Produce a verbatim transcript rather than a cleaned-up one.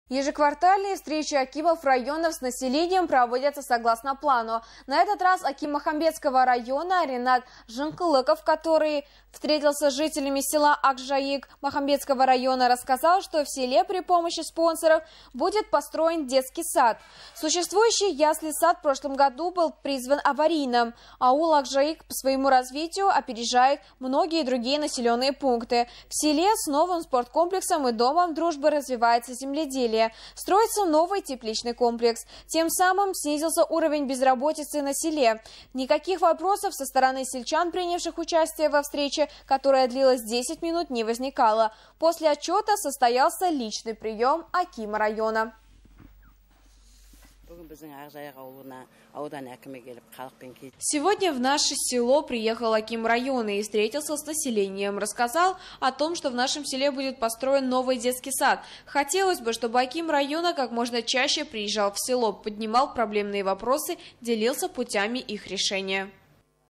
Ежеквартальные встречи акимов районов с населением проводятся согласно плану. На этот раз аким Махамбетского района Ренат Жынкылыков, который встретился с жителями села Акжаик Махамбетского района, рассказал, что в селе при помощи спонсоров будет построен детский сад. Существующий ясли сад в прошлом году был призван аварийным. Аул Акжаик по своему развитию опережает многие другие населенные пункты. В селе с новым спорткомплексом и домом дружбы развивается земледелие. Строится новый тепличный комплекс. Тем самым снизился уровень безработицы на селе. Никаких вопросов со стороны сельчан, принявших участие во встрече, которая длилась десять минут, не возникало. После отчета состоялся личный прием акима района. Сегодня в наше село приехал аким района и встретился с населением. Рассказал о том, что в нашем селе будет построен новый детский сад. Хотелось бы, чтобы аким района как можно чаще приезжал в село, поднимал проблемные вопросы, делился путями их решения.